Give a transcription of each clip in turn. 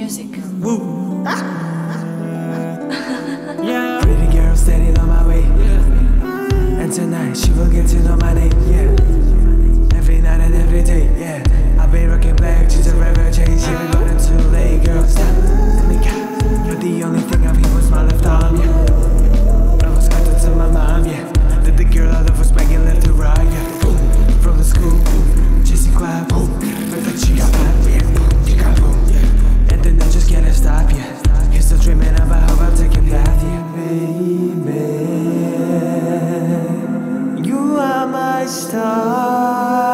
music. Woo. Yeah. Pretty girl standing on my way. And tonight she will get to know my name. Yeah. Every night and every day. Yeah. I've been rocking black, she's a forever change. She been running too late, girl. Stop. Let me go. You're the only thing I've hit was my left arm. Yeah. I was cut to my mom. Yeah. That the girl I love was banging left to right. Yeah. Boom. From the school. Chasing quiet. Boom. But the cheeks clap. Yeah. You got boom. Yeah. And then I just can't stop. Yeah. He's still dreaming about how I'm taking that. Yeah. Baby, you are my star.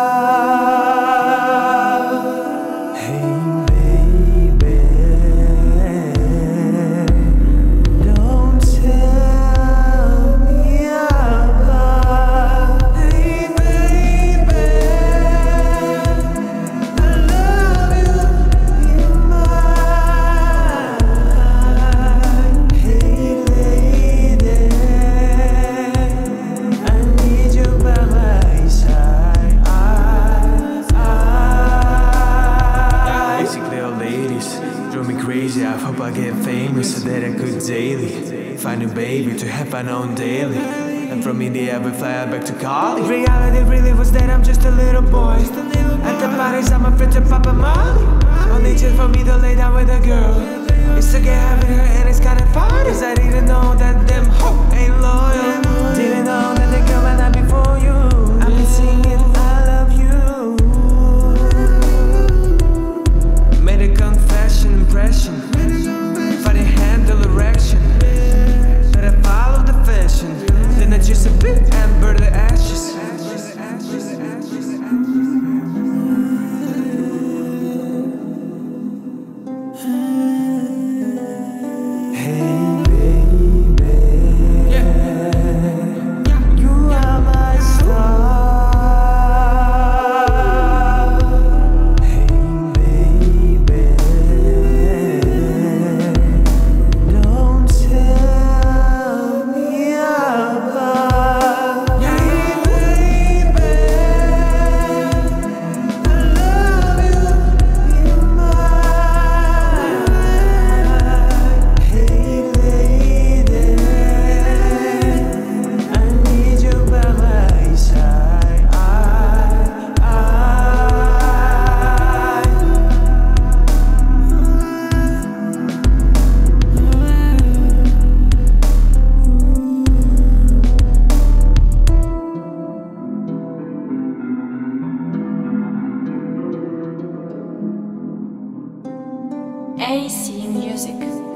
I hope I get famous so that I could daily find a baby to have my own daily. And from India we fly back to Cali. Reality really was that I'm just a little boy. At the parties I'm a friend to Papa Molly. Only just for me to lay down with a girl. It's to get having her and it's kinda fun. Cause I didn't know that them hope ain't loyal. Didn't know that they come out before you. I've been singing I love you. Made a confession impression. Funny handle erection. But I followed the fashion. Then I just a bit and burn the ashes. Hey baby, you are my star. AC music.